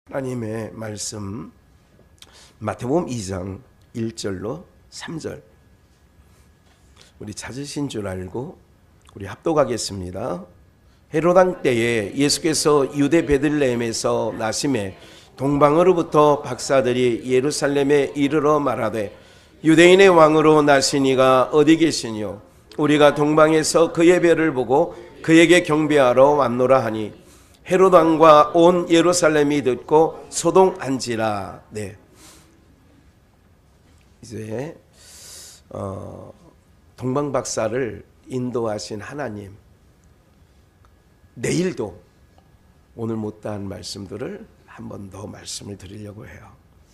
하나님의 말씀 마태복음 2장 1절로 3절 우리 찾으신 줄 알고 우리 합독하겠습니다. 헤롯 때에 예수께서 유대 베들레헴에서 나심에 동방으로부터 박사들이 예루살렘에 이르러 말하되 유대인의 왕으로 나시니가 어디 계시뇨? 우리가 동방에서 그의 별을 보고 그에게 경배하러 왔노라 하니 헤롯 왕과 온 예루살렘이 듣고 소동한지라. 네. 이제 동방 박사를 인도하신 하나님, 내일도 오늘 못다한 말씀들을 한 번 더 말씀을 드리려고 해요.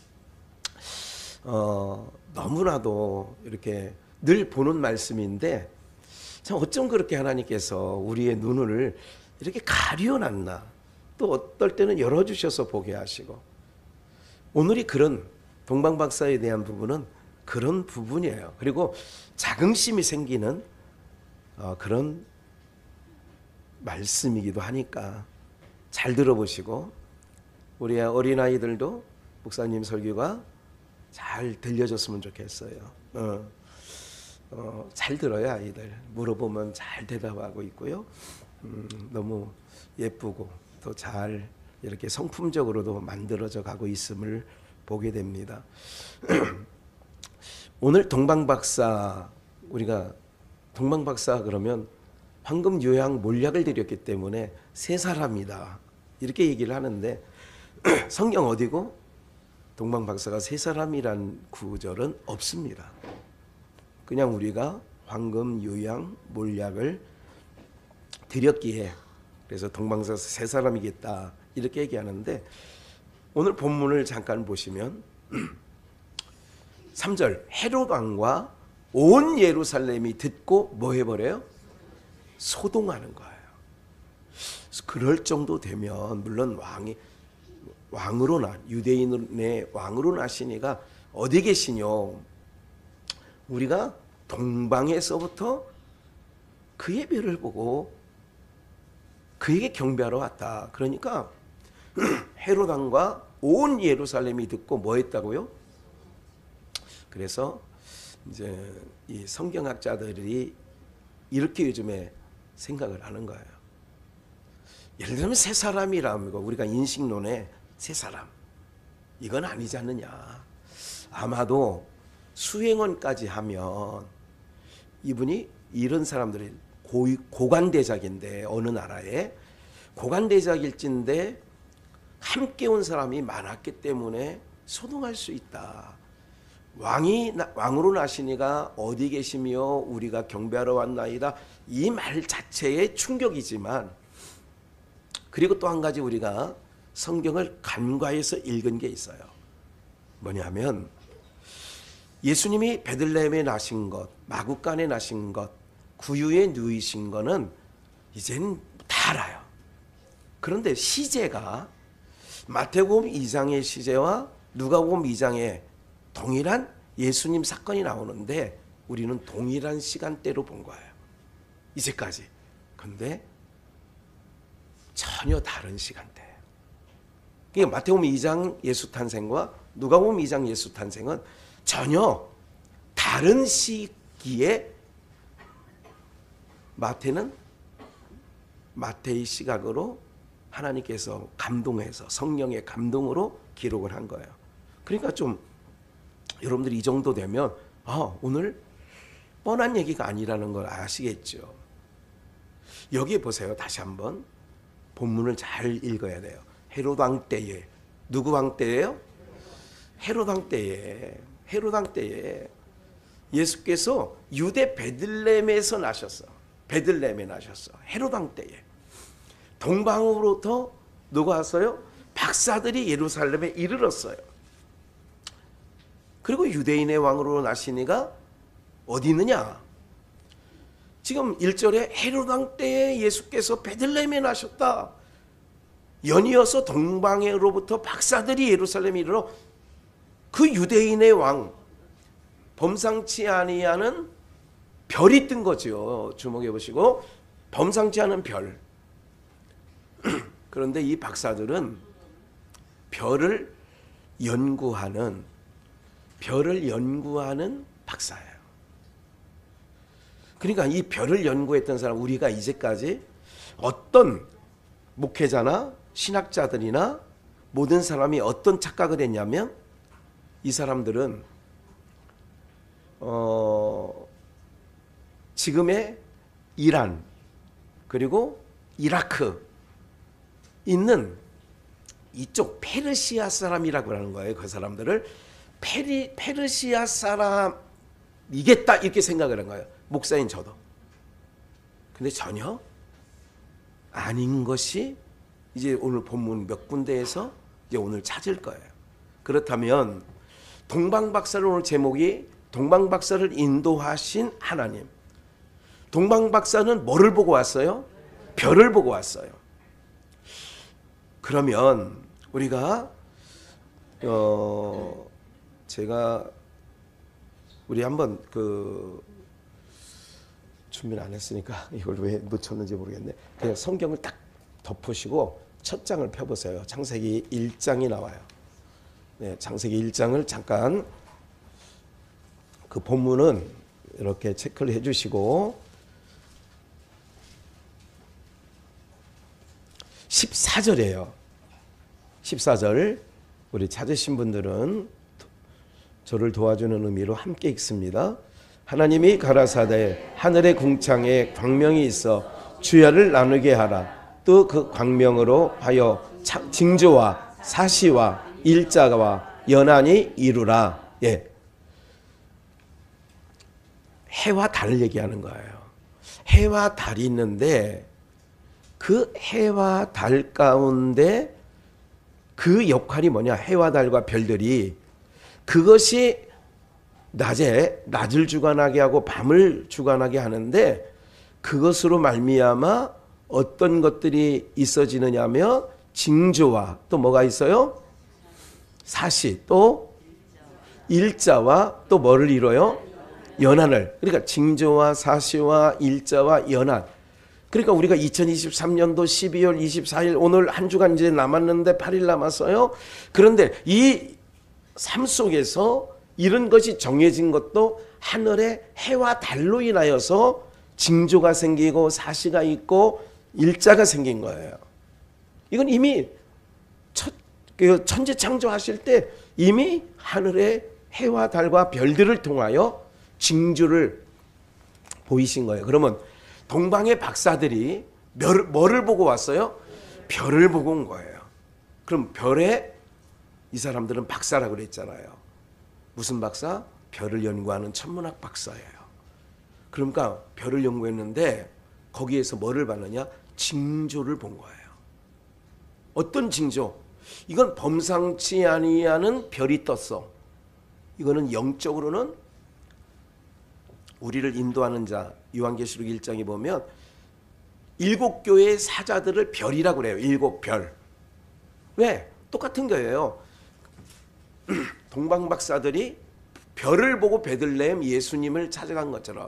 너무나도 이렇게 늘 보는 말씀인데 참 어쩜 그렇게 하나님께서 우리의 눈을 이렇게 가려놨나, 또 어떨 때는 열어주셔서 보게 하시고, 오늘이 그런 동방박사에 대한 부분은 그런 부분이에요. 그리고 자긍심이 생기는 그런 말씀이기도 하니까 잘 들어보시고, 우리 어린아이들도 목사님 설교가 잘 들려줬으면 좋겠어요. 잘 들어요. 아이들 물어보면 잘 대답하고 있고요. 너무 예쁘고 또 잘 이렇게 성품적으로도 만들어져 가고 있음을 보게 됩니다. 오늘 동방박사, 우리가 동방박사 그러면 황금 요양 몰약을 드렸기 때문에 세 사람이다 이렇게 얘기를 하는데 성경 어디고 동방박사가 세 사람이란 구절은 없습니다. 그냥 우리가 황금 요양 몰약을 드렸기에 그래서 동방박사 세 사람이겠다 이렇게 얘기하는데, 오늘 본문을 잠깐 보시면 3절 헤롯 왕과 온 예루살렘이 듣고 뭐 해버려요? 소동하는 거예요. 그럴 정도 되면 물론 유대인의 왕으로 나시니가 어디 계시뇨? 우리가 동방에서부터 그의 별을 보고 그에게 경배하러 왔다. 그러니까 헤롯 왕과 온 예루살렘이 듣고 뭐 했다고요? 그래서 이제 이 성경학자들이 이렇게 요즘에 생각을 하는 거예요. 예를 들면 세 사람이라는 거, 우리가 인식론에 세 사람 이건 아니지 않느냐. 아마도 수행원까지 하면 이분이 이런 사람들이 고관대작인데, 어느 나라에 고관대작일진데 함께 온 사람이 많았기 때문에 소동할 수 있다. 왕으로 나시니가 어디 계시며 우리가 경배하러 왔나이다. 이 말 자체의 충격이지만, 그리고 또 한 가지 우리가 성경을 간과해서 읽은 게 있어요. 뭐냐면 예수님이 베들레헴에 나신 것, 마구간에 나신 것, 구유에 누이신 거는 이젠 다 알아요. 그런데 시제가 마태복음 2장의 시제와 누가복음 2장의 동일한 예수님 사건이 나오는데 우리는 동일한 시간대로 본 거예요. 이제까지. 그런데 전혀 다른 시간대예요. 그러니까 마태복음 2장 예수 탄생과 누가복음 2장 예수 탄생은 전혀 다른 시기에, 마태는 마태의 시각으로 하나님께서 감동해서 성령의 감동으로 기록을 한 거예요. 그러니까 좀 여러분들이 이 정도 되면 오늘 뻔한 얘기가 아니라는 걸 아시겠죠. 여기 보세요. 다시 한번 본문을 잘 읽어야 돼요. 헤롯 왕 때에, 누구 왕 때예요? 헤롯 왕 때에, 헤롯 왕 때에 예수께서 유대 베들레헴에서 나셨어. 베들레헴에 나셨어. 헤롯 왕 때에. 동방으로부터 누가 왔어요? 박사들이 예루살렘에 이르렀어요. 그리고 유대인의 왕으로 나시니가 어디 있느냐? 지금 1절에 헤롯 왕 때에 예수께서 베들레헴에 나셨다. 연이어서 동방으로부터 박사들이 예루살렘에 이르러 그 유대인의 왕, 범상치 아니하는 별이 뜬 거죠. 주목해 보시고, 범상치 않은 별. 그런데 이 박사들은 별을 연구하는 박사예요. 그러니까 이 별을 연구했던 사람, 우리가 이제까지 어떤 목회자나 신학자들이나 모든 사람이 어떤 착각을 했냐면, 이 사람들은 지금의 이란 그리고 이라크 있는 이쪽 페르시아 사람이라고 하는 거예요. 그 사람들을 페르시아 사람이겠다 이렇게 생각을 한 거예요. 목사인 저도. 근데 전혀 아닌 것이 이제 오늘 본문 몇 군데에서 이제 오늘 찾을 거예요. 그렇다면 동방박사를, 오늘 제목이 동방박사를 인도하신 하나님. 동방박사는 뭐를 보고 왔어요? 별을 보고 왔어요. 그러면 우리가 제가 우리 한번 준비를 안 했으니까 이걸 왜 놓쳤는지 모르겠네. 그냥 성경을 딱 덮으시고 첫 장을 펴보세요. 창세기 1장이 나와요. 네, 창세기 1장을 잠깐, 그 본문은 이렇게 체크를 해주시고 14절이에요. 14절 우리 찾으신 분들은 저를 도와주는 의미로 함께 읽습니다. 하나님이 가라사대 하늘의 궁창에 광명이 있어 주야를 나누게 하라. 또 그 광명으로 하여 징조와 사시와 일자와 연한이 이루라. 예. 해와 달을 얘기하는 거예요. 해와 달이 있는데 그 해와 달 가운데 그 역할이 뭐냐? 해와 달과 별들이, 그것이 낮을 주관하게 하고 밤을 주관하게 하는데, 그것으로 말미암아 어떤 것들이 있어지느냐면 징조와 또 뭐가 있어요? 사시, 또 일자와 또 뭐를 이뤄요? 연한을. 그러니까 징조와 사시와 일자와 연한. 그러니까 우리가 2023년도 12월 24일 오늘 한 주간 이제 남았는데 8일 남았어요. 그런데 이 삶 속에서 이런 것이 정해진 것도 하늘의 해와 달로 인하여서 징조가 생기고 사시가 있고 일자가 생긴 거예요. 이건 이미 천지 창조하실 때 이미 하늘의 해와 달과 별들을 통하여 징조를 보이신 거예요. 그러면 동방의 박사들이 뭐를 보고 왔어요? 별을 보고 온 거예요. 그럼 별에 이 사람들은 박사라고 그랬잖아요. 무슨 박사? 별을 연구하는 천문학 박사예요. 그러니까 별을 연구했는데 거기에서 뭐를 봤느냐? 징조를 본 거예요. 어떤 징조? 이건 범상치 아니하는 별이 떴어. 이거는 영적으로는 우리를 인도하는 자, 요한계시록 1장에 보면 7교회의 사자들을 별이라고 그래요. 7별. 왜? 똑같은 거예요. 동방박사들이 별을 보고 베들레헴 예수님을 찾아간 것처럼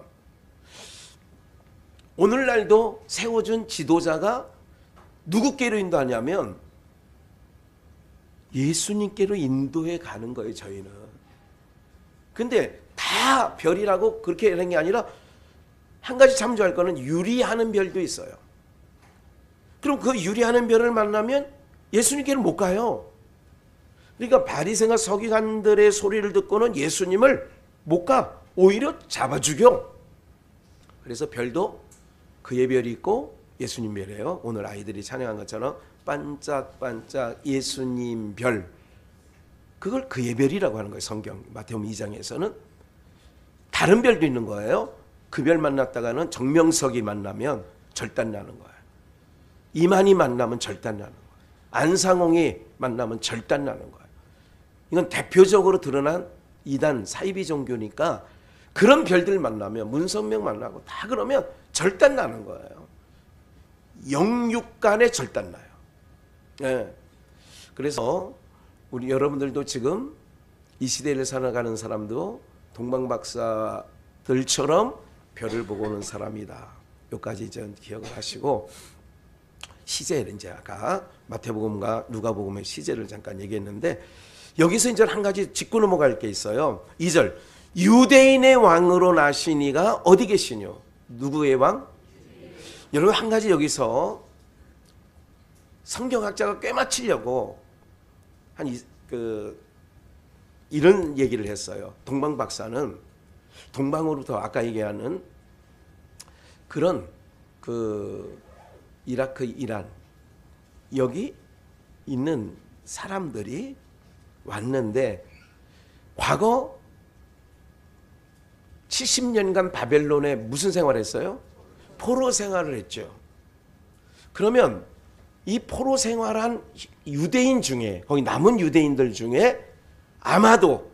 오늘날도 세워준 지도자가 누구께로 인도하냐면 예수님께로 인도해 가는 거예요. 저희는. 근데 다 별이라고 그렇게 하는 게 아니라 한 가지 참조할 거는 유리하는 별도 있어요. 그럼 그 유리하는 별을 만나면 예수님께는 못 가요. 그러니까 바리새인과 서기관들의 소리를 듣고는 예수님을 못 가. 오히려 잡아 죽여. 그래서 별도 그의 별이 있고 예수님 별이에요. 오늘 아이들이 찬양한 것처럼 반짝반짝 예수님 별. 그걸 그의 별이라고 하는 거예요. 성경 마태복음 2장에서는. 다른 별도 있는 거예요. 그 별 만났다가는 정명석이 만나면 절단 나는 거예요. 이만희 만나면 절단 나는 거예요. 안상홍이 만나면 절단 나는 거예요. 이건 대표적으로 드러난 이단 사이비 종교니까 그런 별들 만나면 문선명 만나고 다 그러면 절단 나는 거예요. 영육 간에 절단 나요. 네. 그래서 우리 여러분들도 지금 이 시대를 살아가는 사람도 동방박사들처럼 별을 보고 오는 사람이다. 여기까지 이제 기억을 하시고 시제, 이제 아까 마태복음과 누가복음의 시제를 잠깐 얘기했는데, 여기서 이제 한 가지 짚고 넘어갈 게 있어요. 2절, 유대인의 왕으로 나시니가 어디 계시뇨? 누구의 왕? 여러분, 한 가지 여기서 성경학자가 꿰맞추려고 이런 얘기를 했어요. 동방 박사는 동방으로부터 아까 얘기하는 그런 이라크, 이란 여기 있는 사람들이 왔는데, 과거 70년간 바벨론에 무슨 생활을 했어요? 포로 생활을 했죠. 그러면 이 포로 생활한 유대인 중에, 거기 남은 유대인들 중에 아마도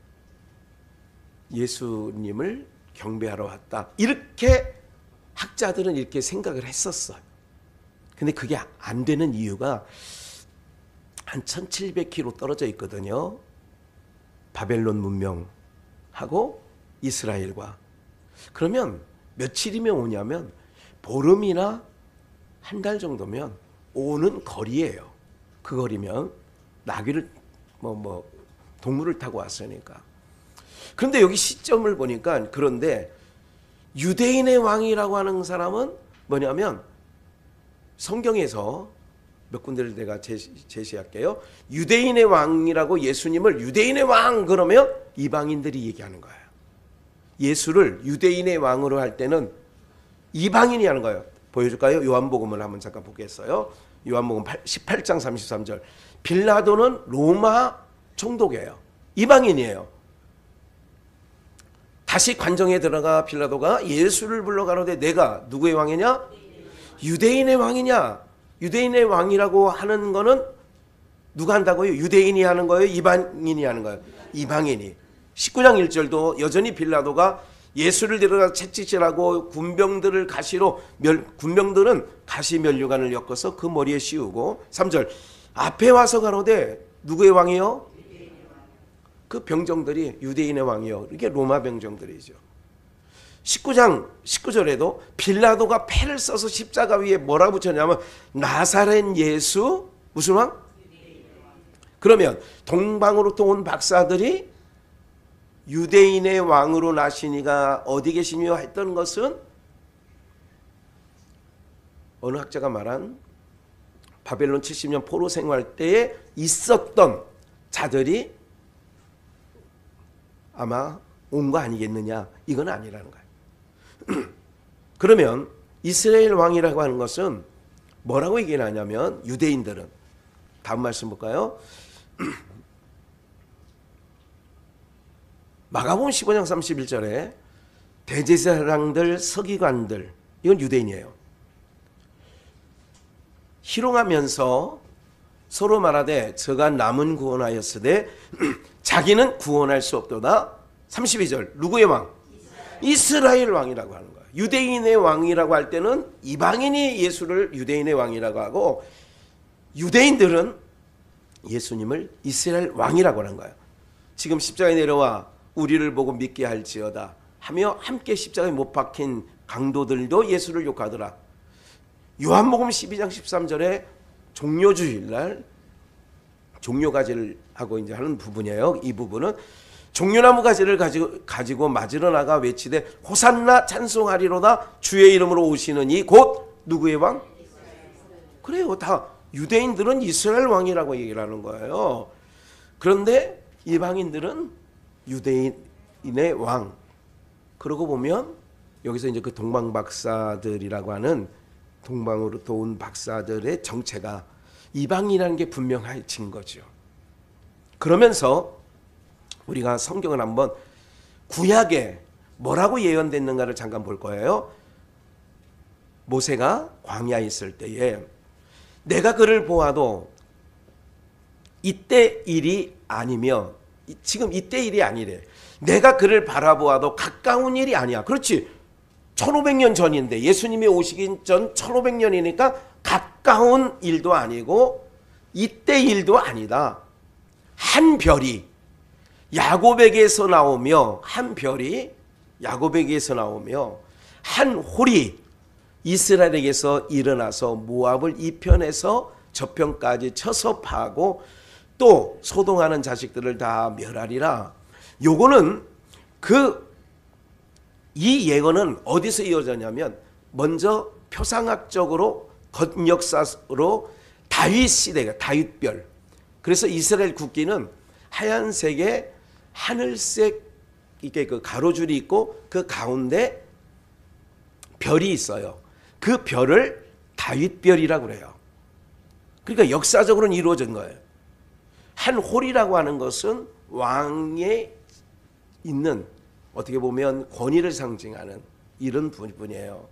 예수님을 경배하러 왔다, 이렇게 학자들은 이렇게 생각을 했었어요. 근데 그게 안 되는 이유가 한 1700km 떨어져 있거든요. 바벨론 문명하고 이스라엘과. 그러면 며칠이면 오냐면 보름이나 한 달 정도면 오는 거리예요. 그 거리면 나귀를 동물을 타고 왔으니까. 그런데 여기 시점을 보니까, 그런데 유대인의 왕이라고 하는 사람은 뭐냐면, 성경에서 몇 군데를 내가 제시할게요. 유대인의 왕이라고 예수님을 유대인의 왕 그러면 이방인들이 얘기하는 거예요. 예수를 유대인의 왕으로 할 때는 이방인이 하는 거예요. 보여줄까요? 요한복음을 한번 잠깐 보겠어요. 요한복음 18장 33절. 빌라도는 로마 총독이에요. 이방인이에요. 다시 관정에 들어가 빌라도가 예수를 불러 가로되 내가 누구의 왕이냐? 유대인의 왕이냐? 유대인의 왕이라고 하는 거는 누가 한다고요? 유대인이 하는 거예요? 이방인이 하는 거예요? 이방인이. 19장 1절도 여전히 빌라도가 예수를 데려가 채찍질하고 군병들을 가시로 군병들은 가시 면류관을 엮어서 그 머리에 씌우고, 3절 앞에 와서 가로되 누구의 왕이요? 그 병정들이 유대인의 왕이요. 이게 로마 병정들이죠. 19장 19절에도 빌라도가 패를 써서 십자가 위에 뭐라 붙였냐면 나사렛 예수 무슨 왕? 그러면 동방으로부터 온 박사들이 유대인의 왕으로 나시니가 어디 계시며 했던 것은 어느 학자가 말한 바벨론 70년 포로 생활 때에 있었던 자들이 아마 온 거 아니겠느냐, 이건 아니라는 거예요. 그러면 이스라엘 왕이라고 하는 것은 뭐라고 얘기를 하냐면, 유대인들은 다음 말씀 볼까요? 마가복음 15장 31절에 대제사장들, 서기관들, 이건 유대인이에요. 희롱하면서 서로 말하되 저가 남은 구원하였으되 자기는 구원할 수 없도다. 32절 누구의 왕? 이스라엘 왕이라고 하는 거예요. 유대인의 왕이라고 할 때는 이방인이 예수를 유대인의 왕이라고 하고, 유대인들은 예수님을 이스라엘 왕이라고 하는 거예요. 지금 십자가에 내려와 우리를 보고 믿게 할지어다 하며 함께 십자가에 못 박힌 강도들도 예수를 욕하더라. 요한복음 12장 13절에 종려주일날 종려가지를 하고 이제 하는 부분이에요. 이 부분은 종려나무 가지를 가지고 맞으러 나가 외치되 호산나 찬송하리로다 주의 이름으로 오시는 이 곧 누구의 왕? 그래요. 다 유대인들은 이스라엘 왕이라고 얘기를 하는 거예요. 그런데 이방인들은 유대인의 왕. 그러고 보면 여기서 이제 그 동방 박사들이라고 하는 동방으로부터 온 박사들의 정체가 이방이라는 게 분명해진 거죠. 그러면서 우리가 성경을 한번 구약에 뭐라고 예언됐는가를 잠깐 볼 거예요. 모세가 광야에 있을 때에 내가 그를 보아도 이때 일이 아니며, 지금 이때 일이 아니래. 내가 그를 바라보아도 가까운 일이 아니야. 그렇지. 1500년 전인데, 예수님이 오시기 전 1500년이니까 가까운 일도 아니고 이때 일도 아니다. 한 별이 야곱에게서 나오며, 한 별이 야곱에게서 나오며 한 홀이 이스라엘에게서 일어나서 모압을 이편에서 저편까지 쳐서 파고 또 소동하는 자식들을 다 멸하리라. 요거는 이 예언은 어디서 이어졌냐면 먼저 표상학적으로 겉역사로 다윗 시대가 다윗별. 그래서 이스라엘 국기는 하얀색에 하늘색 이게 그 가로줄이 있고 그 가운데 별이 있어요. 그 별을 다윗별이라고 그래요. 그러니까 역사적으로는 이루어진 거예요. 한 홀이라고 하는 것은 왕에 있는 어떻게 보면 권위를 상징하는 이런 부분이에요.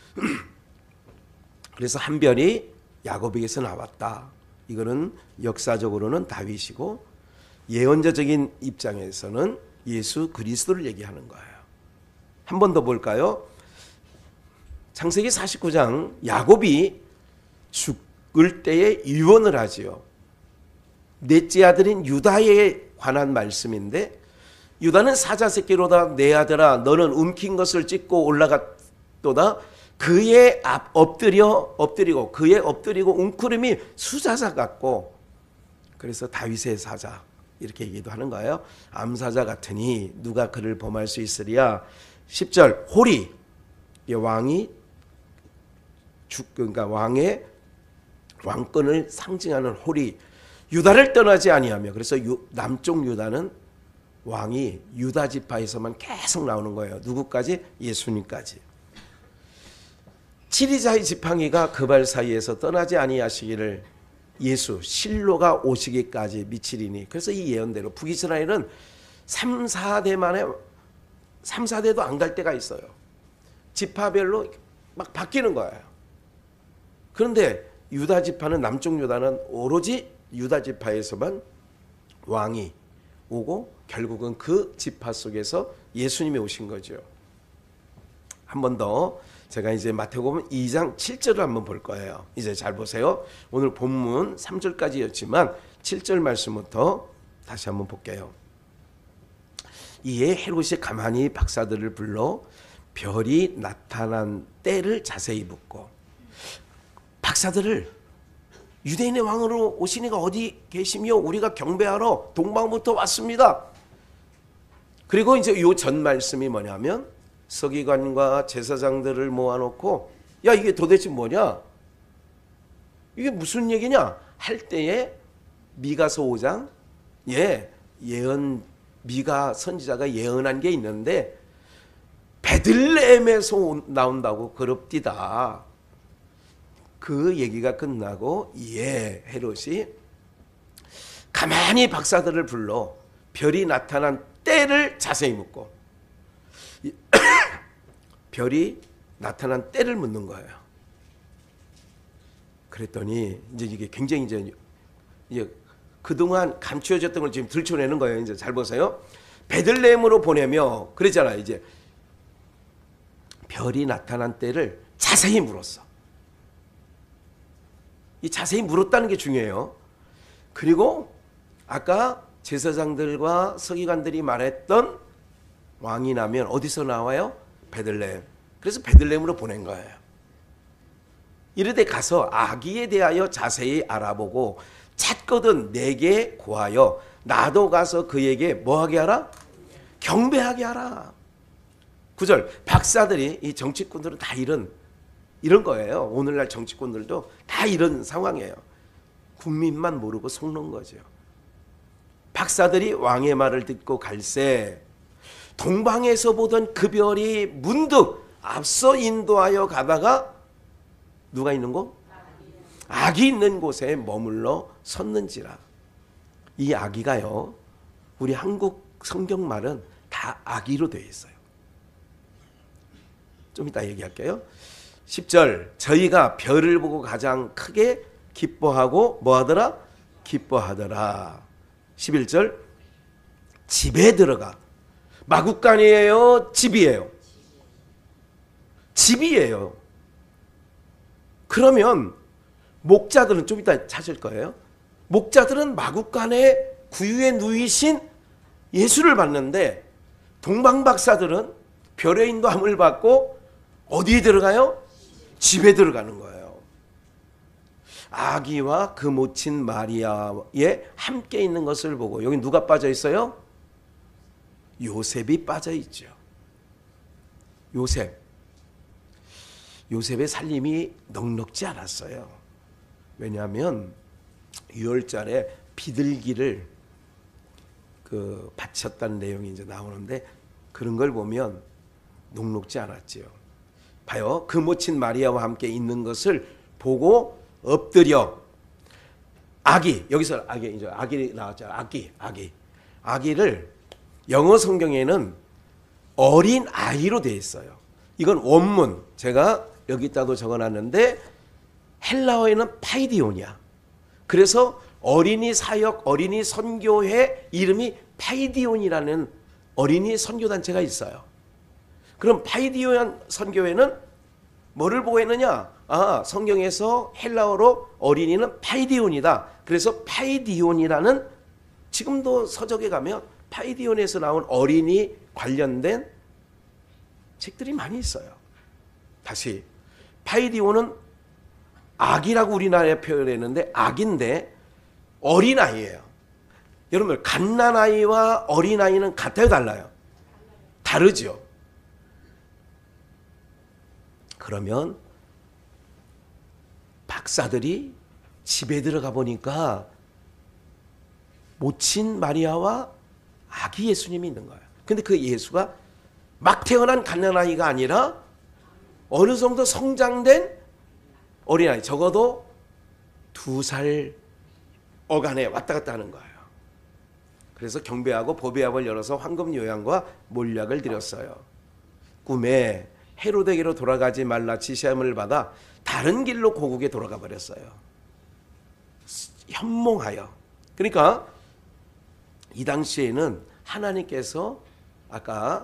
그래서 한 별이 야곱에게서 나왔다. 이거는 역사적으로는 다윗이고 예언자적인 입장에서는 예수 그리스도를 얘기하는 거예요. 한 번 더 볼까요? 창세기 49장 야곱이 죽을 때에 유언을 하지요. 넷째 아들인 유다에 관한 말씀인데 유다는 사자 새끼로다 내 아들아 너는 움킨 것을 찢고 올라갔도다 그의 엎드리고 그의 엎드리고 웅크림이 수사자 같고 그래서 다윗의 사자 이렇게 얘기도 하는 거예요. 암사자 같으니 누가 그를 범할 수 있으리야. 10절 호리 왕이 그러니까 왕의 왕권을 상징하는 호리 유다를 떠나지 아니하며 그래서 남쪽 유다는 왕이 유다 지파에서만 계속 나오는 거예요. 누구까지? 예수님까지. 7이자의 지팡이가 그 발 사이에서 떠나지 아니하시기를 예수 실로가 오시기까지 미치리니. 그래서 이 예언대로 북이스라엘은 3, 4대 만에 3, 4대도 안 갈 때가 있어요. 지파별로 막 바뀌는 거예요. 그런데 유다 지파는 남쪽 유다는 오로지 유다 지파에서만 왕이 오고 결국은 그 지파 속에서 예수님이 오신 거죠. 한 번 더 제가 이제 마태복음 2장 7절을 한번 볼 거예요. 이제 잘 보세요. 오늘 본문 3절까지였지만 7절 말씀부터 다시 한번 볼게요. 이에 헤롯이 가만히 박사들을 불러 별이 나타난 때를 자세히 묻고 박사들을 유대인의 왕으로 오신 이가 어디 계시며 우리가 경배하러 동방부터 왔습니다. 그리고 이제 이 전 말씀이 뭐냐면 서기관과 제사장들을 모아놓고 야 이게 도대체 뭐냐? 이게 무슨 얘기냐? 할 때에 미가서 5장 예언 미가 선지자가 예언한 게 있는데 베들레헴에서 나온다고 그럽디다. 그 얘기가 끝나고 헤롯이 가만히 박사들을 불러 별이 나타난 때를 자세히 묻고 별이 나타난 때를 묻는 거예요. 그랬더니 이제 이게 굉장히 이제 그동안 감추어졌던 걸 지금 들춰내는 거예요. 이제 잘 보세요. 베들레헴으로 보내며 그랬잖아요. 이제 별이 나타난 때를 자세히 물었어. 이 자세히 물었다는 게 중요해요. 그리고 아까 제사장들과 서기관들이 말했던 왕이 나면 어디서 나와요? 베들레헴. 그래서 베들레헴으로 보낸 거예요. 이르되 가서 아기에 대하여 자세히 알아보고 찾거든 내게 구하여 나도 가서 그에게 뭐하게 하라? 경배하게 하라. 9절 박사들이 이 정치꾼들은 다 이런 거예요. 오늘날 정치꾼들도 다 이런 상황이에요. 국민만 모르고 속는 거죠. 박사들이 왕의 말을 듣고 갈새 동방에서 보던 그 별이 문득 앞서 인도하여 가다가 누가 있는 곳? 아기 있는 곳에 머물러 섰는지라. 이 아기가요. 우리 한국 성경말은 다 아기로 되어 있어요. 좀 이따 얘기할게요. 10절 저희가 별을 보고 가장 크게 기뻐하고 뭐하더라? 기뻐하더라. 11절 집에 들어가. 마구간이에요? 집이에요? 집이에요. 그러면 목자들은 좀 이따 찾을 거예요. 목자들은 마구간에 구유에 누이신 예수를 봤는데 동방박사들은 별의 인도함을 받고 어디에 들어가요? 집에 들어가는 거예요. 아기와 그 모친 마리아에 함께 있는 것을 보고, 여기 누가 빠져 있어요? 요셉이 빠져 있죠. 요셉의 살림이 넉넉지 않았어요. 왜냐하면 유월절에 비둘기를 바쳤다는 내용이 이제 나오는데, 그런 걸 보면 녹록지 않았지요. 봐요. 그 모친 마리아와 함께 있는 것을 보고 엎드려 아기, 여기서 아기, 이제 아기 나왔죠. 아기를 영어 성경에는 어린 아이로 되어 있어요. 이건 원문, 제가 여기다도 적어놨는데 헬라어에는 파이디온이야. 그래서 어린이 사역, 어린이 선교회 이름이 파이디온이라는 어린이 선교단체가 있어요. 그럼 파이디온 선교회는 뭐를 보고 했느냐? 성경에서 헬라어로 어린이는 파이디온이다. 그래서 파이디온이라는, 지금도 서적에 가면 파이디온에서 나온 어린이 관련된 책들이 많이 있어요. 다시, 파이디온은 아기라고 우리나라에 표현했는데 아기인데 어린아이예요. 여러분, 갓난아이와 어린아이는 같아요, 달라요? 다르죠. 그러면 박사들이 집에 들어가 보니까 모친 마리아와 아기 예수님이 있는 거예요. 근데 그 예수가 막 태어난 갓난아이가 아니라 어느 정도 성장된 어린아이, 적어도 2살 어간에 왔다 갔다 하는 거예요. 그래서 경배하고 보배합을 열어서 황금 요양과 몰약을 드렸어요. 꿈에 헤로데게로 돌아가지 말라 지시함을 받아 다른 길로 고국에 돌아가 버렸어요. 현몽하여. 그러니까 이 당시에는 하나님께서, 아까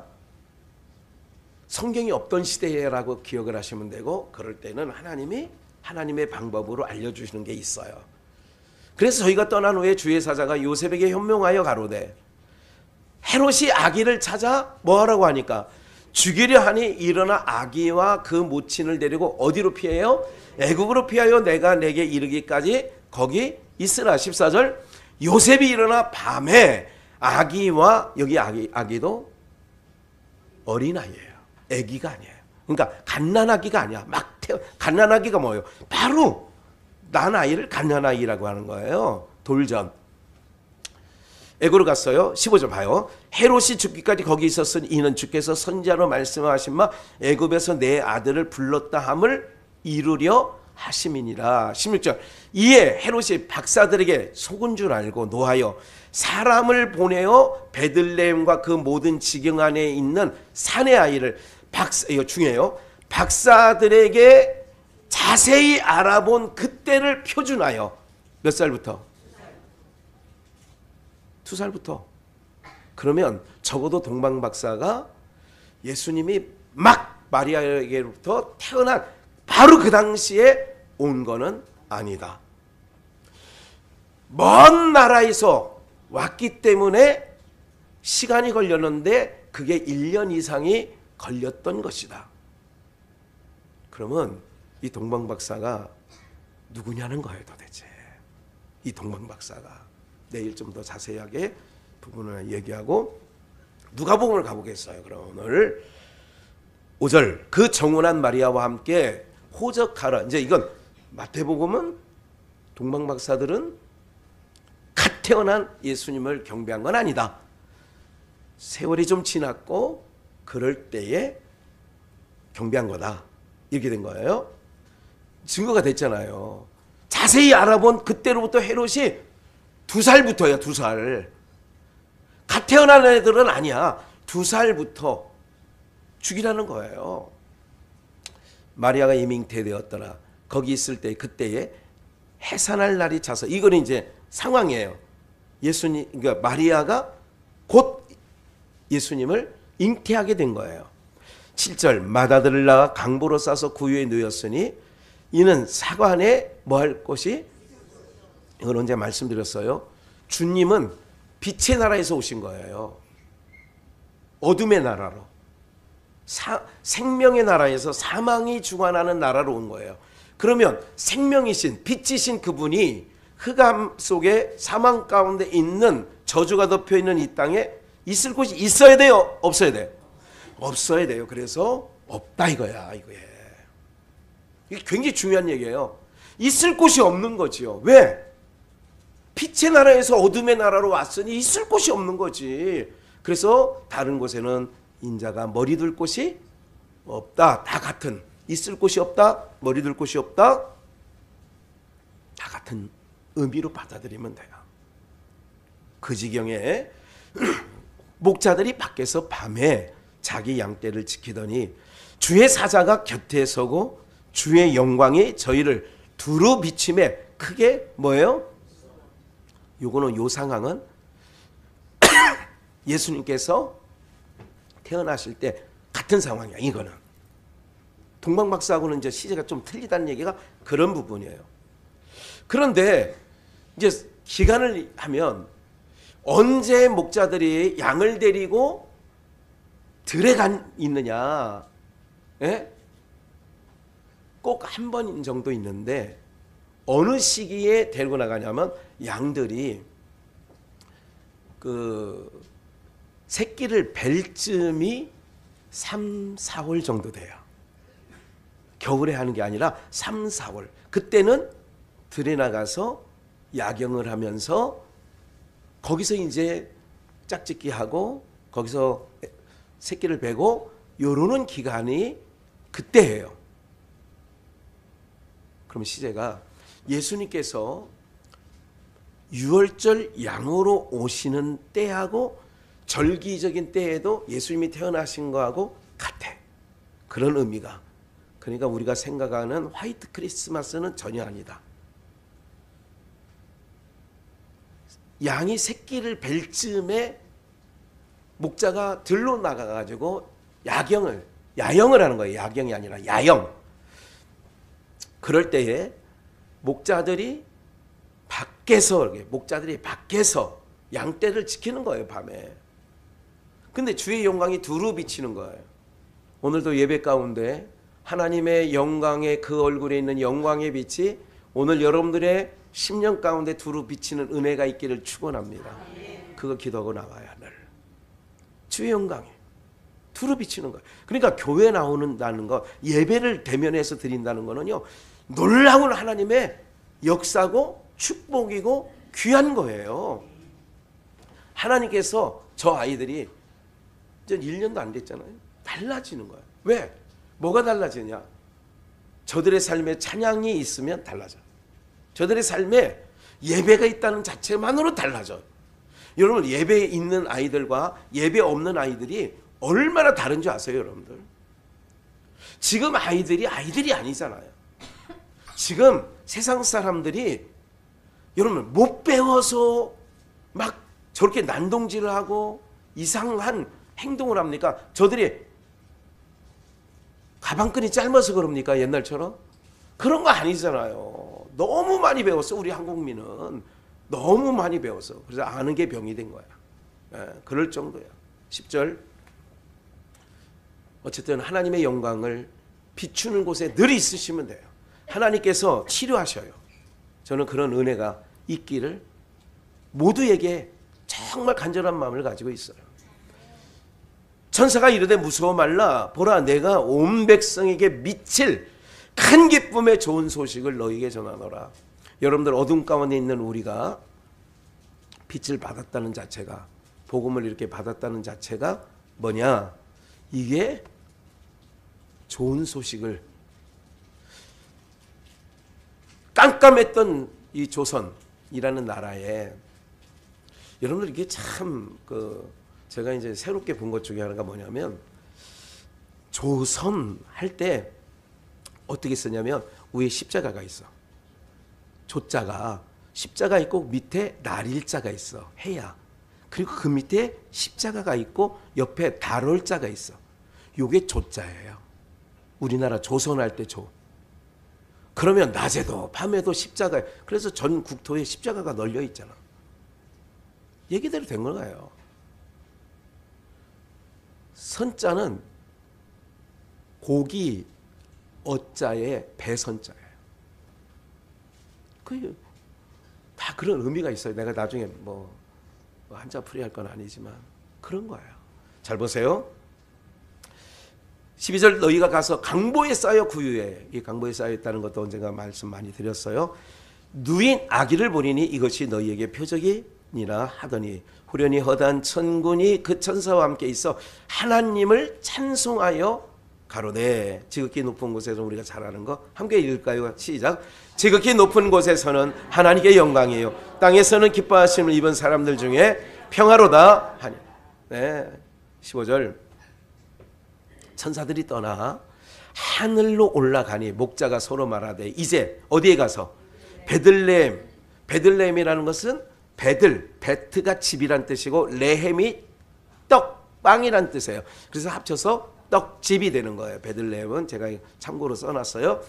성경이 없던 시대라고 기억을 하시면 되고, 그럴 때는 하나님이 하나님의 방법으로 알려주시는 게 있어요. 그래서 저희가 떠난 후에 주의 사자가 요셉에게 현명하여 가로되, 헤롯이 아기를 찾아 뭐하라고 하니까 죽이려 하니 일어나 아기와 그 모친을 데리고 어디로 피해요? 애국으로 피하여 내가 내게 이르기까지 거기 있으라. 14절, 요셉이 일어나 밤에 아기와, 여기 아기도 어린아이예요. 아기가 아니에요. 그러니까 갓난아기가 아니야. 갓난아기가 뭐예요? 바로 난 아이를 갓난아이라고 하는 거예요. 돌전. 애고로 갔어요. 15절 봐요. 헤롯이 죽기까지 거기 있었으니 이는 주께서 선지자로 말씀하신 바 애굽에서 내 아들을 불렀다 함을 이루려 하심이니라. 16절, 이에 헤롯이 박사들에게 속은 줄 알고 노하여 사람을 보내어 베들레헴과 그 모든 지경 안에 있는 산의 아이를, 이거 중요해요, 박사들에게 자세히 알아본 그때를 표준하여, 몇 살부터? 2살부터. 그러면 적어도 동방박사가 예수님이 막 마리아에게로부터 태어난 바로 그 당시에 온 거는 아니다. 먼 나라에서 왔기 때문에 시간이 걸렸는데 그게 1년 이상이 걸렸던 것이다. 그러면 이 동방박사가 누구냐는 거예요, 도대체. 이 동방박사가. 내일 좀 더 자세하게 부분을 얘기하고 누가복음을 가보겠어요. 그럼 오늘 5절, 그 정혼한 마리아와 함께 호적하라. 이제 이건 마태복음은 동방박사들은 갓 태어난 예수님을 경배한 건 아니다. 세월이 좀 지났고 그럴 때에 경배한 거다. 이렇게 된 거예요. 증거가 됐잖아요. 자세히 알아본 그때로부터 헤롯이 2살부터야. 2살. 갓 태어난 애들은 아니야. 2살부터 죽이라는 거예요. 마리아가 이미 잉태되었더라. 거기 있을 때 그때에 해산할 날이 차서, 이거는 이제 상황이에요. 예수님, 그러니까 마리아가 곧 예수님을 잉태하게 된 거예요. 7절, 맏아들을 낳아 강보로 싸서 구유에 누였으니 이는 사관에 뭐 할 곳이, 이건 언제 말씀드렸어요. 주님은 빛의 나라에서 오신 거예요. 어둠의 나라로. 생명의 나라에서 사망이 주관하는 나라로 온 거예요. 그러면 생명이신 빛이신 그분이 흑암 속에 사망 가운데 있는 저주가 덮여 있는 이 땅에 있을 곳이 있어야 돼요? 없어야 돼요? 없어야 돼요. 그래서 없다 이거야. 이게 굉장히 중요한 얘기예요. 있을 곳이 없는 거지요. 왜? 빛의 나라에서 어둠의 나라로 왔으니 있을 곳이 없는 거지. 그래서 다른 곳에는 인자가 머리 둘 곳이 없다. 다 같은. 있을 곳이 없다. 머리 둘 곳이 없다. 다 같은 의미로 받아들이면 돼요. 그 지경에 목자들이 밖에서 밤에 자기 양떼를 지키더니 주의 사자가 곁에 서고 주의 영광이 저희를 두루 비침에 크게 뭐예요? 요거는 요 상황은 예수님께서 태어나실 때 같은 상황이야. 이거는 동방박사하고는 이제 시제가 좀 틀리다는 얘기가 그런 부분이에요. 그런데 이제 기간을 하면 언제 목자들이 양을 데리고 들에 있느냐? 예? 꼭 한 번 정도 있는데 어느 시기에 데리고 나가냐면 양들이 그 새끼를 뵐 쯤이 3, 4월 정도 돼요. 겨울에 하는 게 아니라 3, 4월. 그때는 들에 나가서 야경을 하면서 거기서 이제 짝짓기 하고 거기서 새끼를 베고 요러는 기간이 그때예요. 그럼 시제가 예수님께서 유월절 양으로 오시는 때하고 절기적인 때에도 예수님이 태어나신 거하고 같아. 그런 의미가. 그러니까 우리가 생각하는 화이트 크리스마스는 전혀 아니다. 양이 새끼를 뵐 즈음에 목자가 들로 나가가지고 야영을 하는 거예요. 야경이 아니라 야영. 그럴 때에 목자들이 밖에서 양떼를 지키는 거예요. 밤에. 근데 주의 영광이 두루 비치는 거예요. 오늘도 예배 가운데 하나님의 영광의 그 얼굴에 있는 영광의 빛이 오늘 여러분들의 10년 가운데 두루 비치는 은혜가 있기를 축원합니다. 그거 기도하고 나와야 늘. 주의 영광이 두루 비치는 거예요. 그러니까 교회 나오는다는 거, 예배를 대면해서 드린다는 거는요, 놀라운 하나님의 역사고 축복이고 귀한 거예요. 하나님께서 저 아이들이 이제 1년도 안 됐잖아요. 달라지는 거예요. 왜? 뭐가 달라지냐? 저들의 삶에 찬양이 있으면 달라져요. 저들의 삶에 예배가 있다는 자체만으로 달라져요. 여러분, 예배에 있는 아이들과 예배 없는 아이들이 얼마나 다른지 아세요, 여러분들? 지금 아이들이 아니잖아요. 지금 세상 사람들이 여러분 못 배워서 막 저렇게 난동질을 하고 이상한 행동을 합니까? 저들이 가방끈이 짧아서 그럽니까? 옛날처럼? 그런 거 아니잖아요. 너무 많이 배웠어. 우리 한국민은 너무 많이 배웠어. 그래서 아는 게 병이 된 거야. 그럴 정도야. 10절. 어쨌든 하나님의 영광을 비추는 곳에 늘 있으시면 돼요. 하나님께서 치료하셔요. 저는 그런 은혜가 있기를 모두에게 정말 간절한 마음을 가지고 있어요. 천사가 이르되 무서워 말라. 보라, 내가 온 백성에게 미칠 큰 기쁨의 좋은 소식을 너희에게 전하노라. 여러분들, 어둠 가운데 있는 우리가 빛을 받았다는 자체가, 복음을 이렇게 받았다는 자체가 뭐냐? 이게 좋은 소식을, 깜깜했던 이 조선이라는 나라에, 여러분들 이게 참 제가 이제 새롭게 본 것 중에 하나가 뭐냐면, 조선 할 때 어떻게 쓰냐면 위에 십자가가 있어. 조자가 십자가 있고 밑에 날일자가 있어. 해야. 그리고 그 밑에 십자가가 있고 옆에 달월자가 있어. 요게 조자예요. 우리나라 조선 할 때 조. 그러면 낮에도 밤에도 십자가. 그래서 전 국토에 십자가가 널려 있잖아. 얘기대로 된 거예요. 선자는 고기 어자에 배선자예요. 다 그런 의미가 있어요. 내가 나중에 뭐 한자풀이 할 건 아니지만 그런 거예요. 잘 보세요. 12절 너희가 가서 강보에 쌓여 구유해. 이 강보에 쌓여 있다는 것도 언젠가 말씀 많이 드렸어요. 누인 아기를 보리니 이것이 너희에게 표적이니라 하더니 후련히 허다한 천군이 그 천사와 함께 있어 하나님을 찬송하여 가로되. 지극히 높은 곳에서 우리가 잘 아는 거 함께 읽을까요? 시작. 지극히 높은 곳에서는 하나님께 영광이에요. 땅에서는 기뻐하심을 입은 사람들 중에 평화로다 하니. 네. 15절 천사들이 떠나 하늘로 올라가니 목자가 서로 말하되 이제 어디에 가서 베들레헴. 베들레헴이라는 것은 베트가 집이란 뜻이고 레헴이 떡, 빵이란 뜻이에요. 그래서 합쳐서 떡집이 되는 거예요. 베들레헴은 제가 참고로 써놨어요.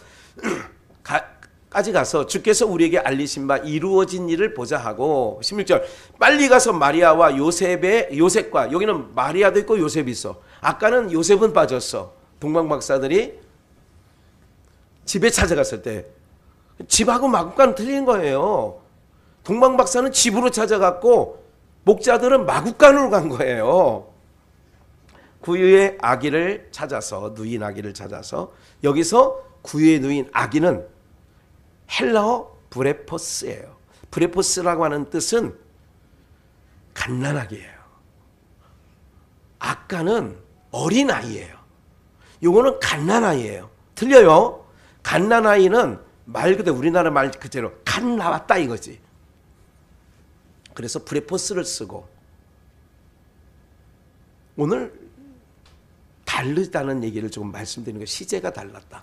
까지 가서 주께서 우리에게 알리신 바 이루어진 일을 보자 하고. 16절 빨리 가서 마리아와 요셉과, 여기는 마리아도 있고 요셉이 있어. 아까는 요셉은 빠졌어. 동방박사들이 집에 찾아갔을 때 집하고 마국과는 틀린 거예요. 동방박사는 집으로 찾아갔고 목자들은 마국간으로 간 거예요. 구유의 아기를 찾아서, 누인 아기를 찾아서, 여기서 구유의 누인 아기는 헬라어 브레포스예요. 브레포스라고 하는 뜻은 갓난아기예요. 아까는 어린아이예요. 요거는 갓난아이예요. 틀려요. 갓난아이는 말 그대로 우리나라 말 그대로 갓 나왔다 이거지. 그래서 브레포스를 쓰고, 오늘 다르다는 얘기를 조금 말씀드리는 거예요. 시제가 달랐다.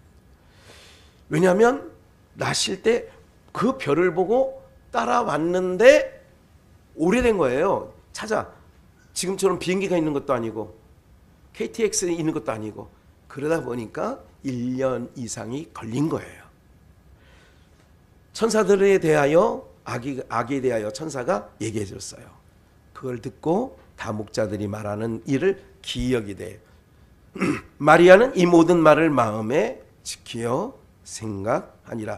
왜냐하면 나실 때 그 별을 보고 따라왔는데 오래된 거예요. 지금처럼 비행기가 있는 것도 아니고 KTX에 있는 것도 아니고, 그러다 보니까 1년 이상이 걸린 거예요. 천사들에 대하여, 아기에 대하여 천사가 얘기해 줬어요. 그걸 듣고 다 목자들이 말하는 일을 기억이되 마리아는 이 모든 말을 마음에 지키어 생각하니라.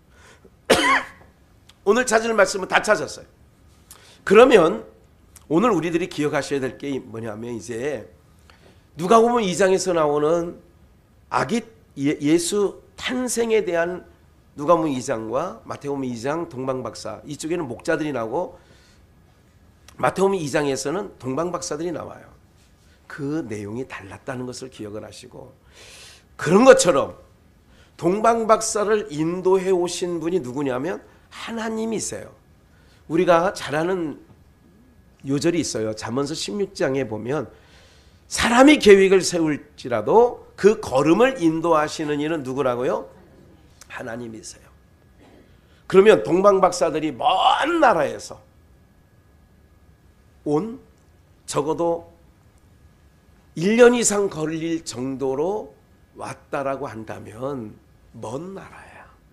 오늘 찾을 말씀은 다 찾았어요. 그러면 오늘 우리들이 기억하셔야 될 게 뭐냐면, 이제 누가복음 2장에서 나오는 아기 예수 탄생에 대한 누가복음 2장과 마태복음 2장 동방박사, 이쪽에는 목자들이 나오고 마태복음 2장에서는 동방박사들이 나와요. 그 내용이 달랐다는 것을 기억을 하시고, 그런 것처럼 동방박사를 인도해 오신 분이 누구냐면 하나님이세요. 우리가 잘 아는 요절이 있어요. 잠언서 16장에 보면 사람이 계획을 세울지라도 그 걸음을 인도하시는 이는 누구라고요? 하나님이세요. 그러면 동방박사들이 먼 나라에서 온, 적어도 1년 이상 걸릴 정도로 왔다라고 한다면 먼 나라야.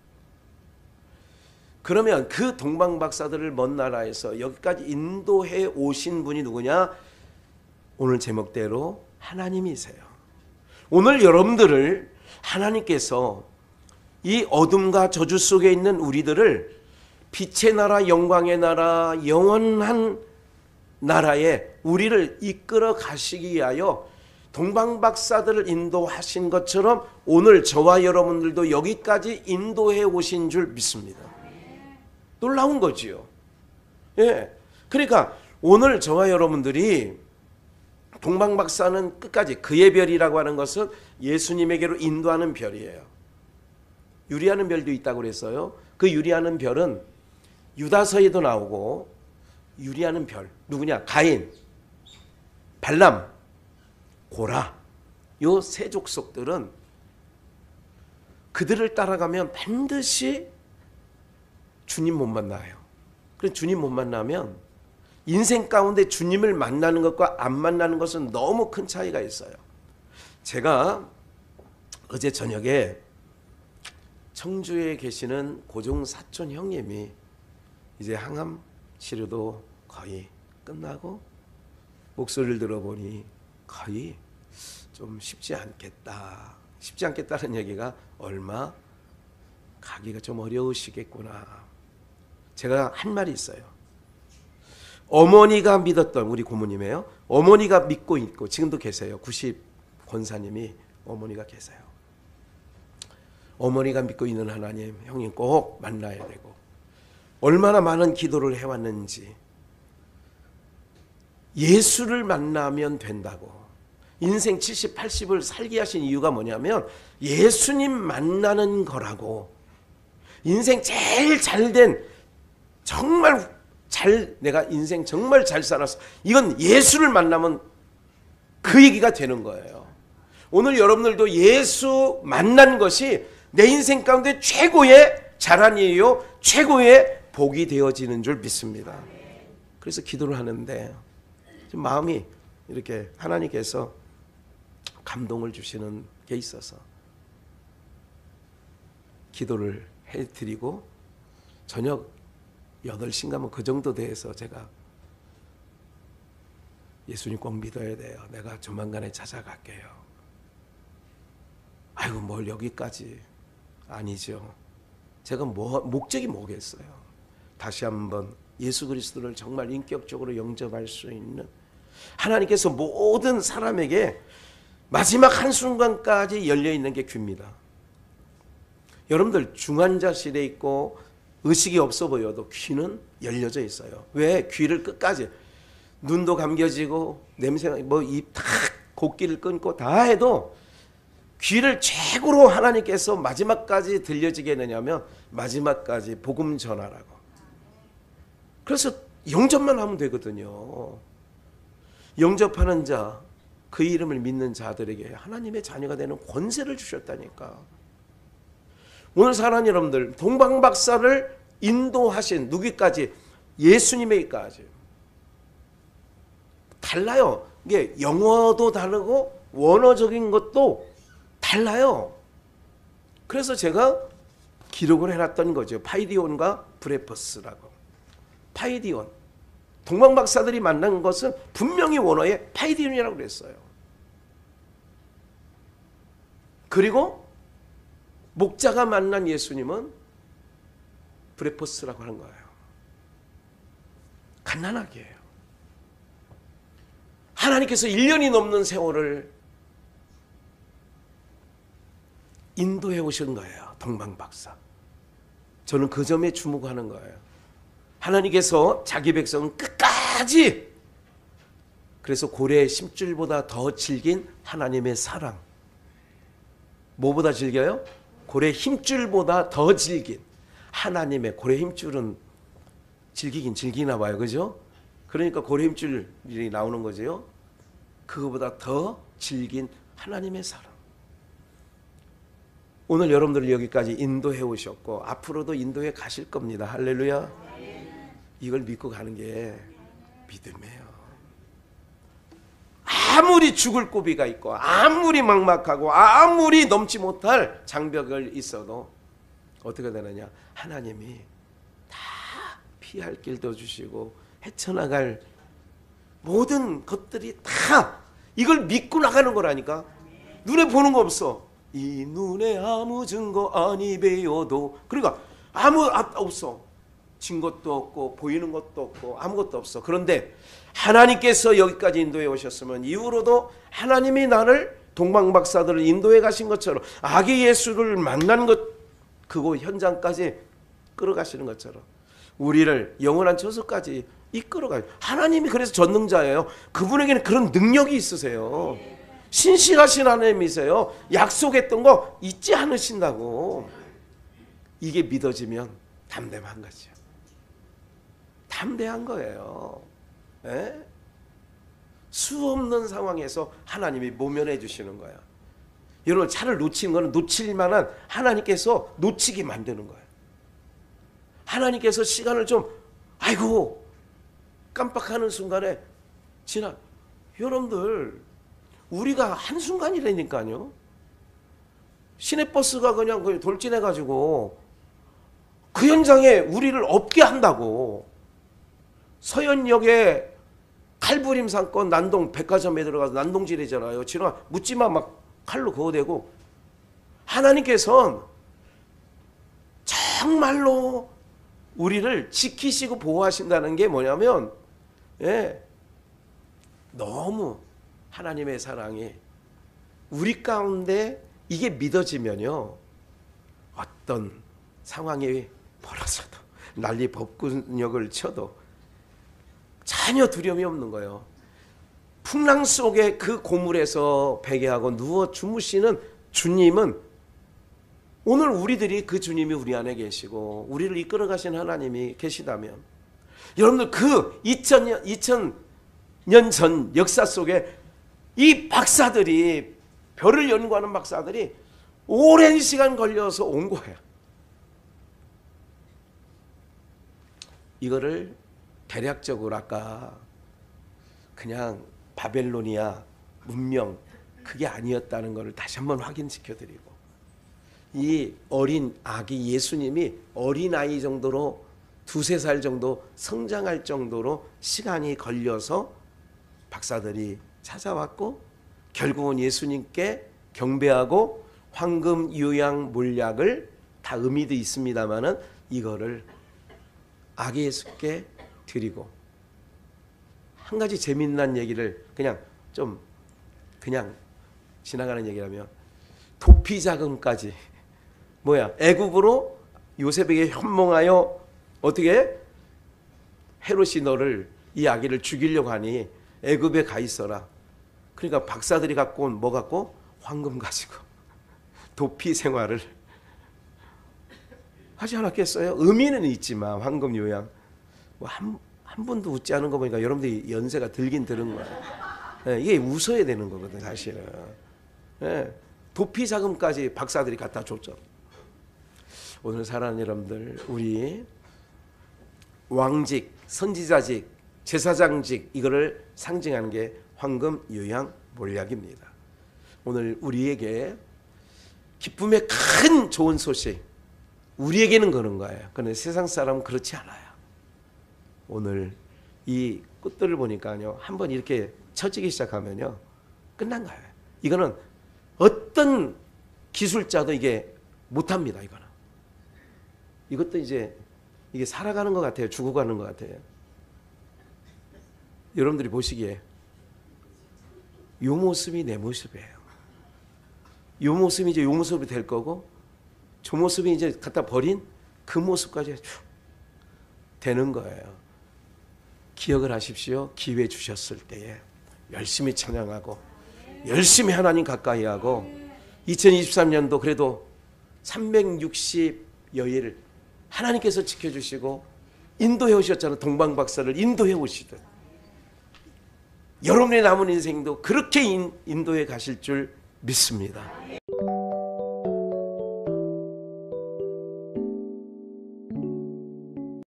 그러면 그 동방박사들을 먼 나라에서 여기까지 인도해 오신 분이 누구냐? 오늘 제목대로 하나님이세요. 오늘 여러분들을 하나님께서 이 어둠과 저주 속에 있는 우리들을 빛의 나라, 영광의 나라, 영원한 나라에 우리를 이끌어 가시기 위하여 동방박사들을 인도하신 것처럼 오늘 저와 여러분들도 여기까지 인도해 오신 줄 믿습니다. 놀라운 거지요. 예. 그러니까 오늘 저와 여러분들이 동방박사는 끝까지, 그의 별이라고 하는 것은 예수님에게로 인도하는 별이에요. 유리하는 별도 있다고 그랬어요. 그 유리하는 별은 유다서에도 나오고, 유리하는 별 누구냐? 가인, 발람, 고라, 요 세 족속들은 그들을 따라가면 반드시 주님 못 만나요. 그래서 주님 못 만나면 인생 가운데 주님을 만나는 것과 안 만나는 것은 너무 큰 차이가 있어요. 제가 어제 저녁에 청주에 계시는 고종 사촌 형님이 이제 항암 치료도 거의 끝나고 목소리를 들어보니 거의 좀 쉽지 않겠다. 쉽지 않겠다는 얘기가 얼마 가기가 좀 어려우시겠구나. 제가 한 말이 있어요. 어머니가 믿었던, 우리 고모님이에요. 어머니가 믿고 있고 지금도 계세요. 90 권사님이 어머니가 계세요. 어머니가 믿고 있는 하나님, 형님 꼭 만나야 되고, 얼마나 많은 기도를 해왔는지, 예수를 만나면 된다고. 인생 70, 80을 살게 하신 이유가 뭐냐면 예수님 만나는 거라고. 인생 제일 잘된, 정말 내가 인생 정말 잘 살았어, 이건 예수를 만나면 그 얘기가 되는 거예요. 오늘 여러분들도 예수 만난 것이 내 인생 가운데 최고의 자랑이에요. 최고의 복이 되어지는 줄 믿습니다. 그래서 기도를 하는데 마음이 이렇게 하나님께서 감동을 주시는 게 있어서 기도를 해드리고, 저녁 8시인가 뭐 그 정도 돼서 제가 예수님 꼭 믿어야 돼요. 내가 조만간에 찾아갈게요. 아이고 뭘 여기까지. 아니죠. 제가 목적이 뭐겠어요. 다시 한번 예수 그리스도를 정말 인격적으로 영접할 수 있는, 하나님께서 모든 사람에게 마지막 한순간까지 열려있는 게 귀입니다. 여러분들 중환자실에 있고 의식이 없어 보여도 귀는 열려져 있어요. 왜? 귀를 끝까지, 눈도 감겨지고 냄새가 입 다 곡기를 끊고 다 해도 귀를 최고로 하나님께서 마지막까지 들려지게 해내냐면 마지막까지 복음 전하라고. 그래서 영접만 하면 되거든요. 영접하는 자, 그 이름을 믿는 자들에게 하나님의 자녀가 되는 권세를 주셨다니까. 오늘 사랑하는 여러분들, 동방박사를 인도하신 누구까지? 예수님에게까지. 달라요. 이게 영어도 다르고 원어적인 것도 달라요. 그래서 제가 기록을 해놨던 거죠. 파이디온과 브레퍼스라고. 파이디온. 동방박사들이 만난 것은 분명히 원어에 파이디온이라고 그랬어요. 그리고 목자가 만난 예수님은 브레퍼스라고 하는 거예요. 갓난하게 해요. 하나님께서 1년이 넘는 세월을 인도해 오신 거예요. 동방박사. 저는 그 점에 주목하는 거예요. 하나님께서 자기 백성은 끝까지, 그래서 고래의 힘줄보다 더 질긴 하나님의 사랑. 뭐보다 질겨요? 고래 힘줄보다 더 질긴 하나님의, 고래 힘줄은 질기긴 질기나 봐요. 그죠? 그러니까 고래 힘줄이 나오는 거죠. 그거보다 더 질긴 하나님의 사랑. 오늘 여러분들을 여기까지 인도해 오셨고 앞으로도 인도해 가실 겁니다. 할렐루야. 이걸 믿고 가는 게 믿음이에요. 아무리 죽을 고비가 있고 아무리 막막하고 아무리 넘지 못할 장벽을 있어도 어떻게 되느냐, 하나님이 다 피할 길도 주시고 헤쳐나갈 모든 것들이 다 이걸 믿고 나가는 거라니까. 눈에 보는 거 없어. 이 눈에 아무 증거 아니 배워도, 그러니까 아무 없어. 증거도 없고 보이는 것도 없고 아무것도 없어. 그런데 하나님께서 여기까지 인도해 오셨으면 이후로도 하나님이 나를 동방박사들을 인도해 가신 것처럼 아기 예수를 만난 것, 그거 현장까지 끌어가시는 것처럼 우리를 영원한 저수까지 이끌어가요. 하나님이 그래서 전능자예요. 그분에게는 그런 능력이 있으세요. 신실하신 하나님이세요. 약속했던 거 잊지 않으신다고. 이게 믿어지면 담대한 거죠. 담대한 거예요. 에? 수 없는 상황에서 하나님이 모면해 주시는 거야. 여러분, 차를 놓치는 거는 놓칠 만한, 하나님께서 놓치게 만드는 거예요. 하나님께서 시간을 좀 아이고 깜빡하는 순간에 지나. 여러분들, 우리가 한순간이라니까요. 시내버스가 그냥 돌진해가지고 그 현장에 우리를 없게 한다고. 서현역에 칼부림 사건 난동 백화점에 들어가서 난동질이잖아요. 지나 묻지마 막 칼로 그어대고 하나님께서는 정말로 우리를 지키시고 보호하신다는 게 뭐냐면 너무 하나님의 사랑이 우리 가운데 이게 믿어지면요 어떤 상황이 벌어져도 난리 법군역을 쳐도 전혀 두려움이 없는 거예요. 풍랑 속에 그 고물에서 베개하고 누워 주무시는 주님은 오늘 우리들이 그 주님이 우리 안에 계시고 우리를 이끌어 가신 하나님이 계시다면 여러분들 그 2000년 전 역사 속에 이 박사들이 별을 연구하는 박사들이 오랜 시간 걸려서 온 거예요. 이거를 대략적으로 아까 그냥 바벨로니아 문명 그게 아니었다는 것을 다시 한번 확인시켜드리고 이 어린 아기 예수님이 어린아이 정도로 두세 살 정도 성장할 정도로 시간이 걸려서 박사들이 찾아왔고 결국은 예수님께 경배하고 황금 유향 몰약을 다 의미도 있습니다마는 이거를 아기 예수께 드리고 한 가지 재미난 얘기를 그냥 지나가는 얘기라면 도피 자금까지 애굽으로 요셉에게 현몽하여 어떻게 헤롯이 너를 이 아기를 죽이려고 하니 애굽에 가 있어라. 그러니까 박사들이 갖고 온 뭐 갖고 황금 가지고 도피 생활을 하지 않았겠어요? 의미는 있지만 황금 요양 한 번도 웃지 않은 거 보니까 여러분들이 연세가 들긴 들은 거예요. 이게 웃어야 되는 거거든 사실은. 도피 자금까지 박사들이 갖다 줬죠. 오늘 사랑하는 여러분들 우리 왕직, 선지자직, 제사장직 이거를 상징하는 게 황금 요양 몰약입니다. 오늘 우리에게 기쁨의 큰 좋은 소식 우리에게는 그런 거예요. 그런데 세상 사람은 그렇지 않아요. 오늘 이 꽃들을 보니까요 한번 이렇게 처지기 시작하면요 끝난 거예요. 이거는 어떤 기술자도 이게 못합니다. 이것도 이제 이게 살아가는 것 같아요. 죽어가는 것 같아요. 여러분들이 보시기에 이 모습이 내 모습이에요. 이 모습이 이제 이 모습이 될 거고 저 모습이 이제 갖다 버린 그 모습까지 되는 거예요. 기억을 하십시오. 기회 주셨을 때에 열심히 찬양하고 열심히 하나님 가까이 하고 2023년도 그래도 360여일 하나님께서 지켜주시고 인도해 오셨잖아요. 동방박사를 인도해 오시듯 여러분의 남은 인생도 그렇게 인도해 가실 줄 믿습니다.